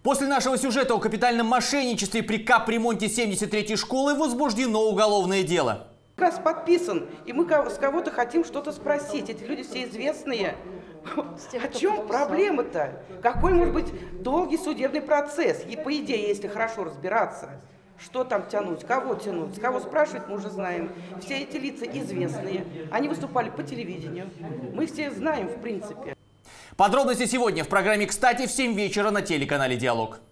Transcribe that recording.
После нашего сюжета о капитальном мошенничестве при капремонте 73-й школы возбуждено уголовное дело. Раз подписан, и мы с кого-то хотим что-то спросить. Эти люди все известные. О чем проблема-то? Какой может быть долгий судебный процесс? И по идее, если хорошо разбираться, что там тянуть, с кого спрашивать, мы уже знаем. Все эти лица известные, они выступали по телевидению. Мы все знаем, в принципе. Подробности сегодня в программе «Кстати» в 7 вечера на телеканале «Диалог».